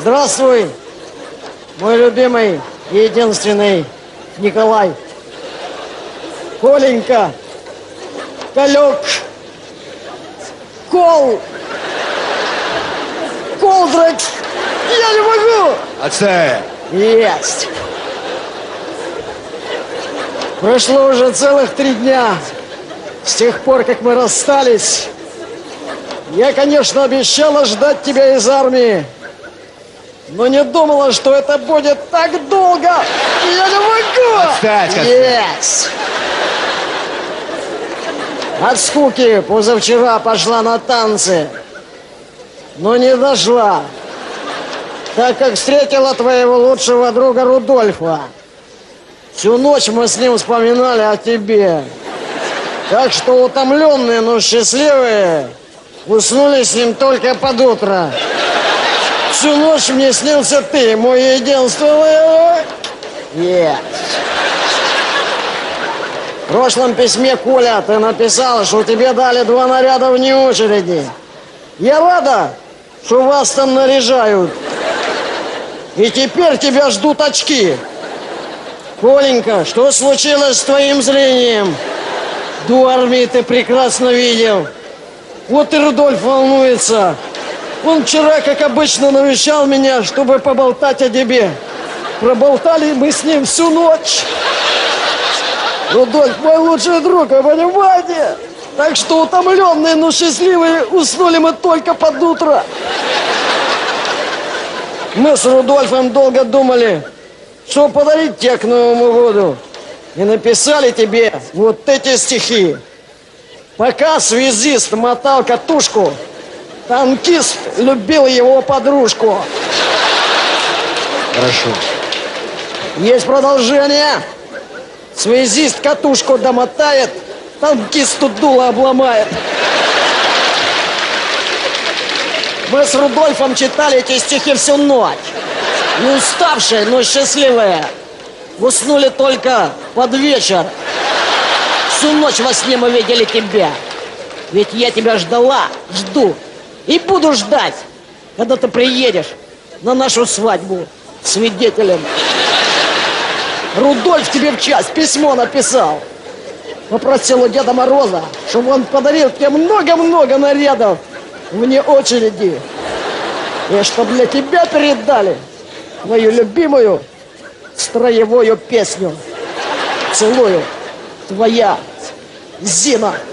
Здравствуй, мой любимый и единственный Николай. Коленька, Колек, Колдрак, я не могу! Отставить! Есть! Прошло уже целых 3 дня с тех пор, как мы расстались. Я, конечно, обещала ждать тебя из армии, но не думала, что это будет так долго. Я не могу! Отстать! Есть! От скуки позавчера пошла на танцы, но не дошла, так как встретила твоего лучшего друга Рудольфа. Всю ночь мы с ним вспоминали о тебе. Так что утомленные, но счастливые уснули с ним только под утро. Всю ночь мне снился ты, мой единственный. Yes. В прошлом письме, Коля, ты написала, что тебе дали 2 наряда вне очереди. Я рада, что вас там наряжают. И теперь тебя ждут очки. Коленька, что случилось с твоим зрением? До армии ты прекрасно видел. Вот и Рудольф волнуется. Он вчера, как обычно, навещал меня, чтобы поболтать о тебе. Проболтали мы с ним всю ночь. Рудольф мой лучший друг, вы понимаете? Так что утомленные, но счастливые уснули мы только под утро. Мы с Рудольфом долго думали, что подарить тебе к Новому году. И написали тебе вот эти стихи. Пока связист мотал катушку, танкист любил его подружку. Хорошо. Есть продолжение. Связист катушку домотает, танкист тут дуло обломает. Мы с Рудольфом читали эти стихи всю ночь. Не уставшие, но счастливые. Уснули только под вечер. Всю ночь во сне мы видели тебя. Ведь я тебя ждала, жду и буду ждать, когда ты приедешь на нашу свадьбу свидетелем. Рудольф тебе в час письмо написал. Попросил у Деда Мороза, чтобы он подарил тебе много-много нарядов вне очереди. И чтобы для тебя передали мою любимую строевую песню. Целую, твоя Зина.